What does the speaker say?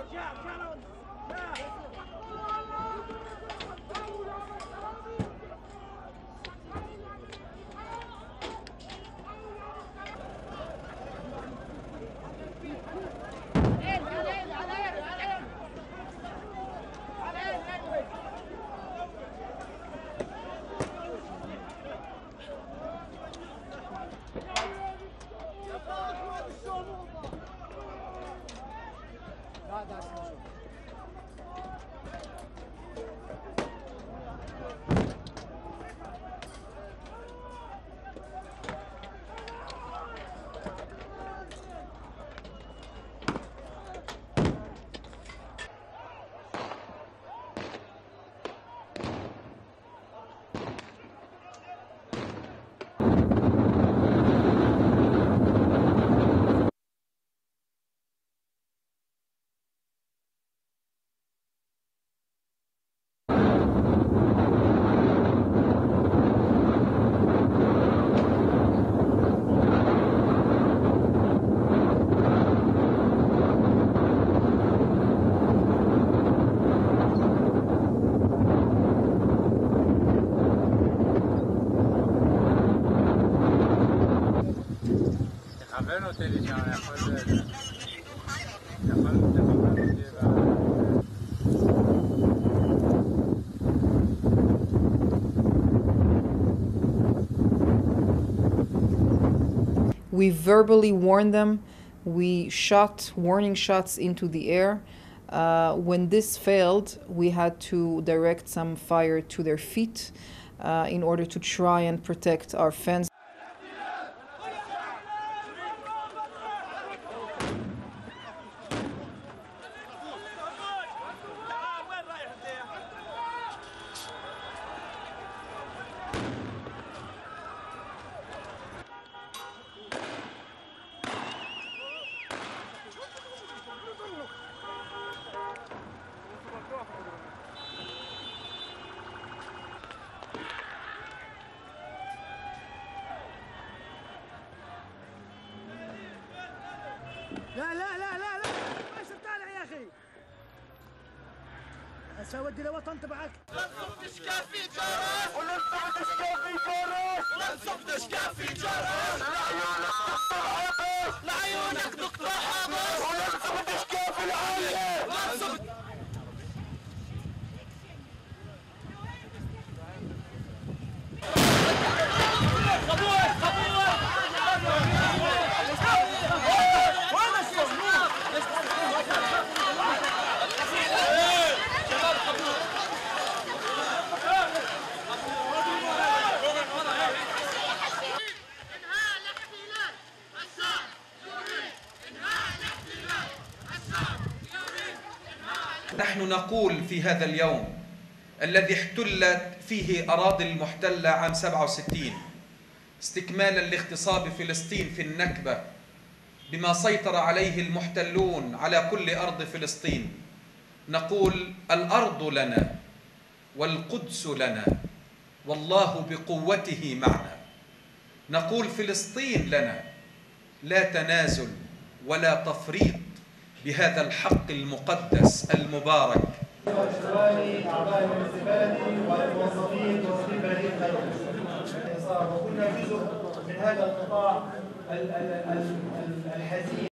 We verbally warned them. We shot warning shots into the air. When this failed, we had to direct some fire to their feet in order to try and protect our fence. لا لا لا لا لا ما يصير طالع يا اخي. هسه ودي لوطن تبعك. ننصف تشكافي جرس وننصف تشكافي جرس وننصف تشكافي جرس لعيونك دكتور حافظ لعيونك دكتور حافظ وننصف تشكافي العالية وننصف. نحن نقول في هذا اليوم الذي احتلت فيه أراضي المحتلة عام 67 استكمالا لاغتصاب فلسطين في النكبة بما سيطر عليه المحتلون على كل أرض فلسطين، نقول الأرض لنا والقدس لنا والله بقوته معنا. نقول فلسطين لنا، لا تنازل ولا تفريط بهذا الحق المقدس المبارك. أعضاء المنسبات والموظفين توظيف فريق الإنصاف، وكنا جزء من هذا القطاع الحزين.